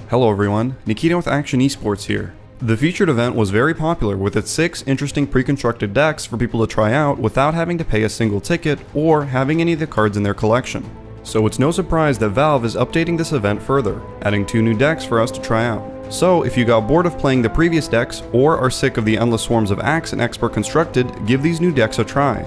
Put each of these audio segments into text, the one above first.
Hello everyone, Nikita with Akshon Esports here. The featured event was very popular with its 6 interesting pre-constructed decks for people to try out without having to pay a single ticket or having any of the cards in their collection. So it's no surprise that Valve is updating this event further, adding 2 new decks for us to try out. So if you got bored of playing the previous decks or are sick of the endless swarms of Axe and Expert constructed, give these new decks a try.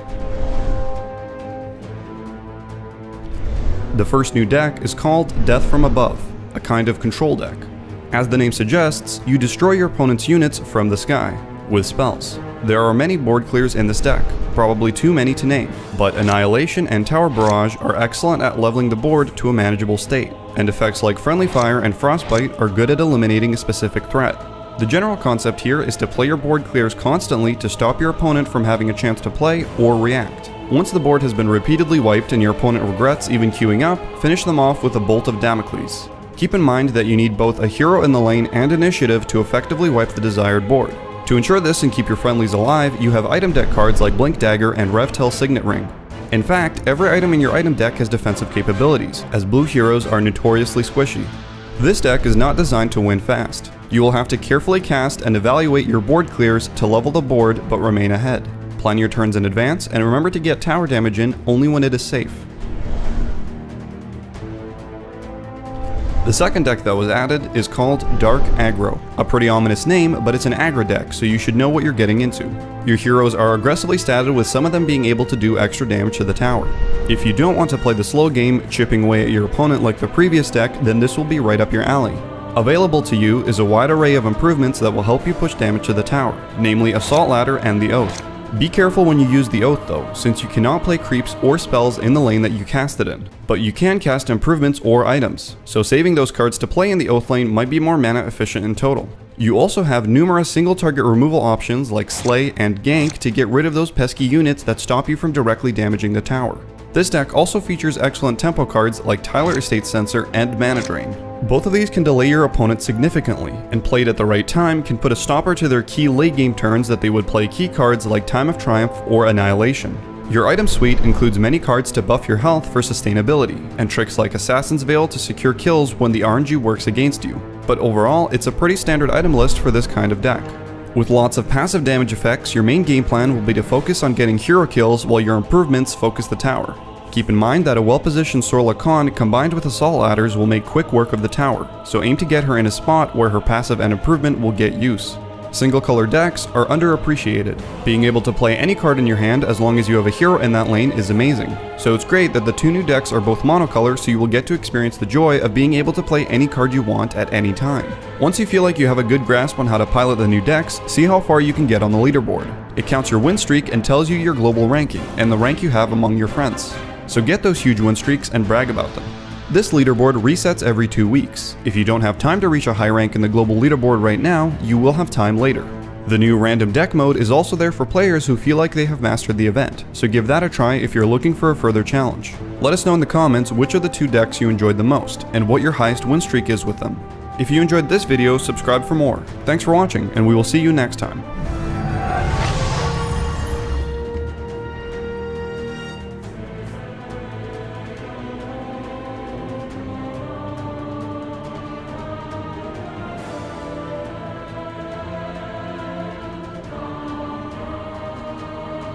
The first new deck is called Death from Above, a kind of control deck. As the name suggests, you destroy your opponent's units from the sky, with spells. There are many board clears in this deck, probably too many to name, but Annihilation and Tower Barrage are excellent at leveling the board to a manageable state, and effects like Friendly Fire and Frostbite are good at eliminating a specific threat. The general concept here is to play your board clears constantly to stop your opponent from having a chance to play or react. Once the board has been repeatedly wiped and your opponent regrets even queuing up, finish them off with a Bolt of Damocles. Keep in mind that you need both a hero in the lane and initiative to effectively wipe the desired board. To ensure this and keep your friendlies alive, you have item deck cards like Blink Dagger and Revtel Signet Ring. In fact, every item in your item deck has defensive capabilities, as blue heroes are notoriously squishy. This deck is not designed to win fast. You will have to carefully cast and evaluate your board clears to level the board but remain ahead. Plan your turns in advance and remember to get tower damage in only when it is safe. The second deck that was added is called Dark Aggro. A pretty ominous name, but it's an aggro deck, so you should know what you're getting into. Your heroes are aggressively statted, with some of them being able to do extra damage to the tower. If you don't want to play the slow game, chipping away at your opponent like the previous deck, then this will be right up your alley. Available to you is a wide array of improvements that will help you push damage to the tower, namely Assault Ladder and the Oath. Be careful when you use the Oath though, since you cannot play creeps or spells in the lane that you cast it in, but you can cast improvements or items, so saving those cards to play in the Oath lane might be more mana efficient in total. You also have numerous single target removal options like Slay and Gank to get rid of those pesky units that stop you from directly damaging the tower. This deck also features excellent tempo cards like Tyler Estate Sensor and Mana Drain. Both of these can delay your opponent significantly, and played at the right time can put a stopper to their key late game turns that they would play key cards like Time of Triumph or Annihilation. Your item suite includes many cards to buff your health for sustainability, and tricks like Assassin's Veil to secure kills when the RNG works against you. But overall, it's a pretty standard item list for this kind of deck. With lots of passive damage effects, your main game plan will be to focus on getting hero kills while your improvements focus the tower. Keep in mind that a well-positioned Sorla Khan combined with Assault Ladders will make quick work of the tower, so aim to get her in a spot where her passive and improvement will get use. Single color decks are underappreciated. Being able to play any card in your hand as long as you have a hero in that lane is amazing. So it's great that the 2 new decks are both monocolor, so you will get to experience the joy of being able to play any card you want at any time. Once you feel like you have a good grasp on how to pilot the new decks, see how far you can get on the leaderboard. It counts your win streak and tells you your global ranking, and the rank you have among your friends. So get those huge win streaks and brag about them. This leaderboard resets every 2 weeks. If you don't have time to reach a high rank in the global leaderboard right now, you will have time later. The new random deck mode is also there for players who feel like they have mastered the event, so give that a try if you're looking for a further challenge. Let us know in the comments which of the 2 decks you enjoyed the most, and what your highest win streak is with them. If you enjoyed this video, subscribe for more. Thanks for watching, and we will see you next time.